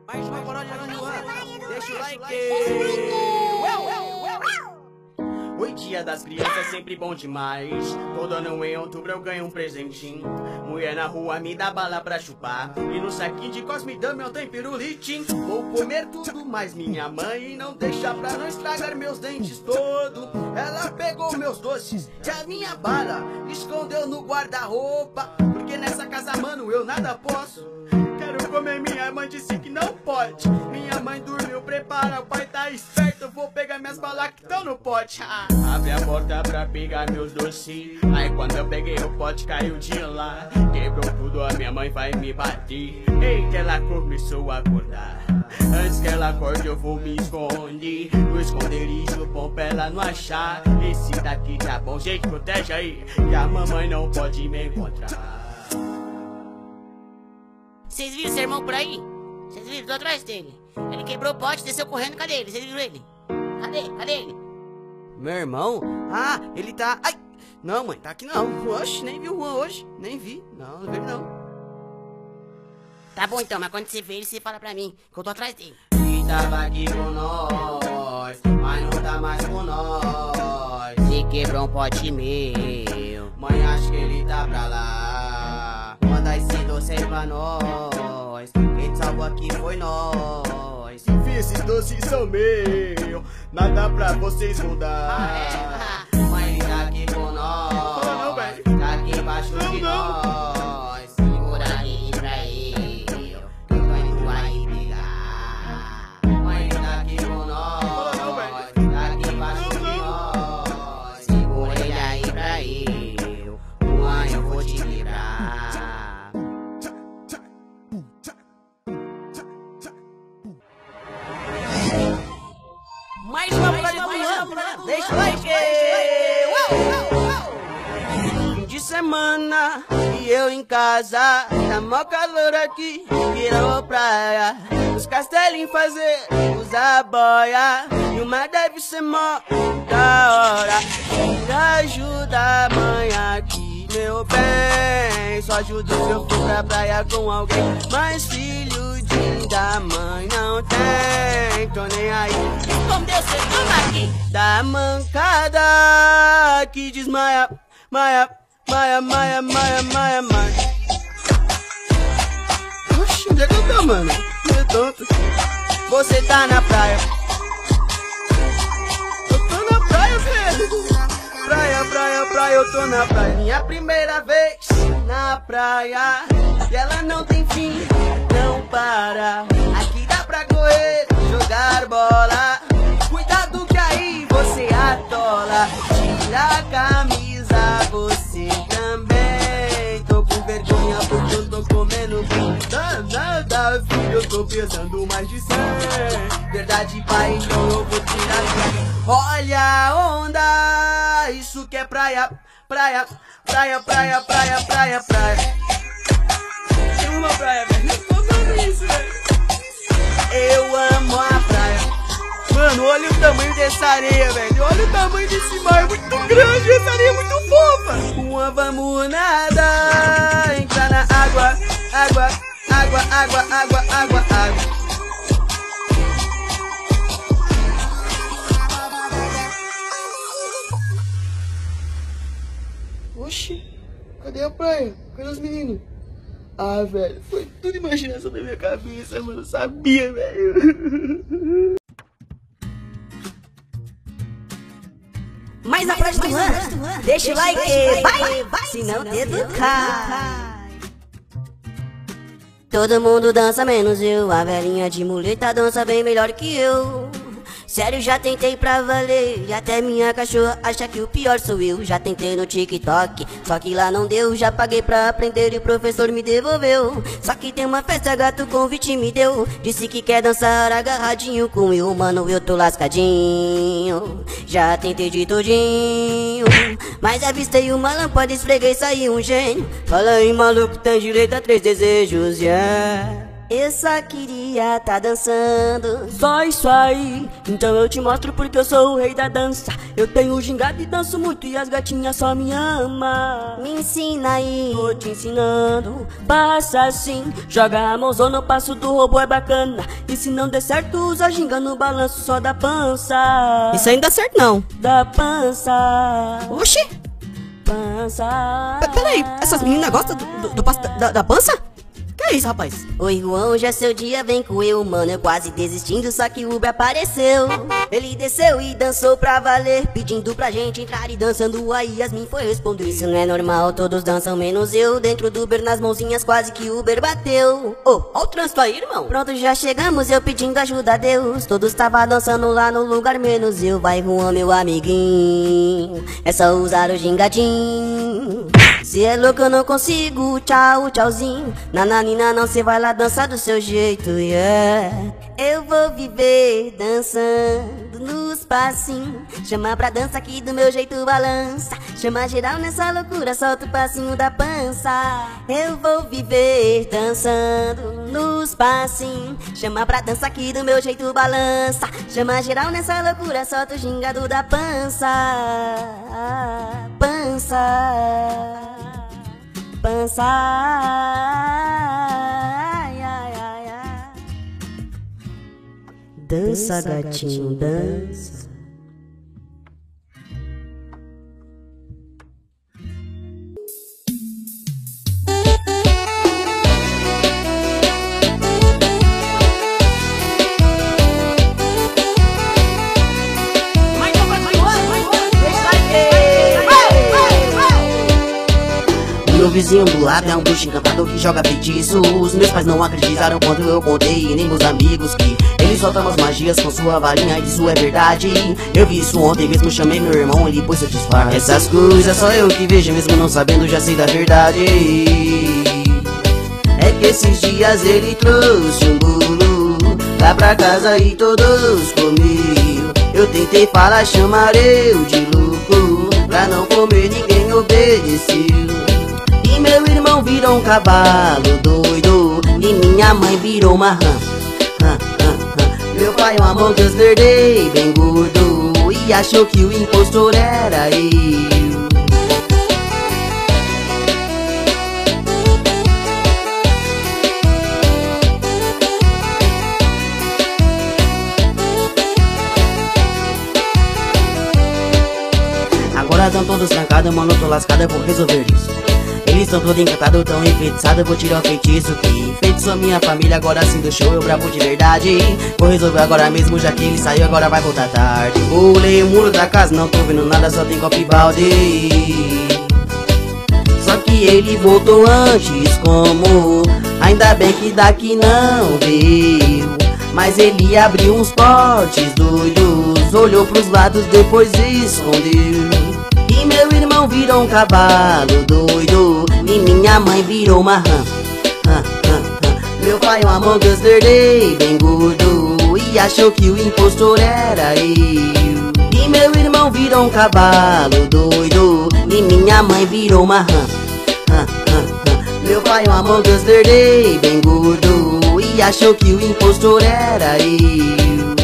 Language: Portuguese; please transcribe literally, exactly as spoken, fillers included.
Mais uma paródia do Luan. Deixa o like. Oi, dia das crianças, sempre bom demais. Todo ano em outubro eu ganho um presentinho. Mulher na rua me dá bala pra chupar. E no saquinho de Cosme Dama eu tenho pirulitim. Vou comer tudo, mas minha mãe não deixa pra não estragar meus dentes todo. Ela pegou meus doces e a minha bala escondeu no guarda-roupa. Porque nessa casa, mano, eu nada posso. Quero comer, minha mãe disse que não pode. Minha mãe dormiu, prepara, o pai tá esperto. Eu vou pegar minhas balas que estão no pote. Ah, abre a porta pra pegar meus doces. Aí quando eu peguei o pote, caiu de lá. Quebrou tudo, a minha mãe vai me bater. Eita, ela começou a acordar. Antes que ela acorde eu vou me esconder no esconderijo bom pra ela não achar. Esse daqui tá bom, gente, protege aí, que a mamãe não pode me encontrar. Vocês viram seu irmão por aí? Vocês viram? Tô atrás dele. Ele quebrou o pote e desceu correndo. Cadê ele? Vocês viram ele? Cadê? Cadê ele? Meu irmão? Ah, ele tá... Ai! Não, mãe, tá aqui não. Oxe, nem vi o Juan hoje. Nem vi. Não, não vi ele não. Tá bom então, mas quando você vê ele, você fala pra mim, que eu tô atrás dele. Ele tava aqui com nós, mas não tá mais com nós. Se quebrou um pote meu. Mãe, acho que ele tá pra lá. Manda esse doce aí pra nós. Quem salvou aqui foi nós. Esses doces são meus, nada pra vocês mudar. Ah, é? Mãe, ele tá aqui com nós. Fala não, velho. Tá aqui embaixo não, de não. nós. Segura aí pra ele, que eu tô indo aí pegar. Mãe, ele tá aqui com nós. Fala não, velho. Tá aqui embaixo Não, de não. nós. Segura ele aí pra ele, Mãe, eu vou te livrar. Mais uma paródia do Luan. Deixa o like. Fim de semana e eu em casa. Tá mó calor aqui, virou praia. Os castelinhos fazer, usar boia. E uma deve ser mó da hora. Tira ajuda a mãe aqui, meu bem. Só ajudo se eu for pra praia com alguém. Mas filho de da mãe não tem, tô nem aí. Escondeu seu nome aqui. Da mancada que desmaia, maia, maia, maia, maia, maia, maia. Oxi, onde é que eu tô, mano? Meu tonto. Você tá na praia. Eu tô na praia, velho. Praia, praia, praia, eu tô na praia. Minha primeira vez na praia. E ela não tem fim, não para. Aqui dá pra correr, jogar bola. Cuidado que aí você atola. Tira a camisa, você também. Tô com vergonha porque eu tô comendo bem. Danada, filho, eu tô pesando mais de cem. Verdade, pai, então eu vou tirar bem. Olha a onda, isso que é praia. Praia, praia, praia, praia, praia, praia. Tem uma praia, velho. Eu tô amando isso, velho. Eu amo a praia. Mano, olha o tamanho dessa areia, velho. Olha o tamanho desse mar, é muito grande. Essa areia é muito fofa. Uma vamos nada, entrar na água, água, água, água, água, água, água. Oxi, cadê a praia? Cadê os meninos? Ah, velho, foi tudo imaginação da minha cabeça, mano. Eu sabia, velho. Mais a paródia do Luan. Deixa o like. Vai, vai, senão o dedo cai. Todo mundo dança menos eu. A velhinha de muleta dança bem melhor que eu. Sério, já tentei pra valer. E até minha cachorra acha que o pior sou eu. Já tentei no TikTok, só que lá não deu. Já paguei pra aprender e o professor me devolveu. Só que tem uma festa, gato convite me deu. Disse que quer dançar agarradinho com eu. Mano, eu tô lascadinho. Já tentei de tudinho, mas avistei uma lâmpada, esfreguei, saiu um gênio. Fala aí, maluco, tem direito a três desejos, yeah. Eu só queria tá dançando. Só isso aí, então eu te mostro porque eu sou o rei da dança. Eu tenho gingado e danço muito e as gatinhas só me amam. Me ensina aí. Tô te ensinando, passa assim. Joga a mãozona, o passo do robô é bacana. E se não der certo, usa a ginga no balanço só da pança. Isso aí não dá certo não. Da pança. Oxi. Pança. P Peraí, essas meninas gostam do, do, do passo da, da pança? Que é isso, rapaz? Oi, Juan, hoje é seu dia, vem com eu, mano. Eu quase desistindo, só que o Uber apareceu. Ele desceu e dançou pra valer, pedindo pra gente entrar e dançando. Aí Yasmin foi responder: isso não é normal, todos dançam menos eu. Dentro do Uber, nas mãozinhas, quase que o Uber bateu. Ô, oh, ó o trânsito aí, irmão. Pronto, já chegamos, eu pedindo ajuda a Deus. Todos tava dançando lá no lugar, menos eu. Vai, Juan, meu amiguinho, é só usar o gingadinho. Se é louco eu não consigo, tchau, tchauzinho. Nananina não, cê vai lá dançar do seu jeito, yeah. Eu vou viver dançando nos passinhos. Chama pra dança aqui do meu jeito balança. Chama geral nessa loucura, solta o passinho da pança. Eu vou viver dançando nos passinhos. Chama pra dança aqui do meu jeito balança. Chama geral nessa loucura, solta o gingado da pança. Pança. Pança, ai, ai, ai, ai. Dança, gatinho, dança. Meu vizinho do lado é um bruxo encantador que joga feitiços. Meus pais não acreditaram quando eu contei, e nem meus amigos, que ele solta umas magias com sua varinha, e isso é verdade. Eu vi isso ontem mesmo, chamei meu irmão, ele pôs seu disfarce. Essas coisas só eu que vejo, mesmo não sabendo, já sei da verdade. É que esses dias ele trouxe um bolo lá pra casa e todos comiam. Eu tentei falar, chamar eu de louco, pra não comer, ninguém obedeceu. E meu irmão virou um cavalo doido, e minha mãe virou uma rã, rã, rã, rã. Meu pai um Among Us Day bem gordo, e achou que o impostor era eu. Agora tão todos trancados, mano, tô lascado, eu vou resolver isso. Eles estão todos encantados, tão enfeitiçados, eu vou tirar o feitiço que feitiçou minha família, agora sim do show, eu bravo de verdade. Vou resolver agora mesmo, já que ele saiu, agora vai voltar tarde. Pulei o muro da casa, não tô vendo nada, só tem copo e balde. Só que ele voltou antes, como? Ainda bem que daqui não veio. Mas ele abriu uns potes doidos, olhou pros lados, depois escondeu. E meu irmão virou um cavalo doido, e minha mãe virou uma rã, rã, rã, rã. Meu pai um Among Us Day bem gordo, e achou que o impostor era eu. E meu irmão virou um cavalo doido, e minha mãe virou uma rã, rã, rã, rã. Meu pai um Among Us Day bem gordo, e achou que o impostor era eu.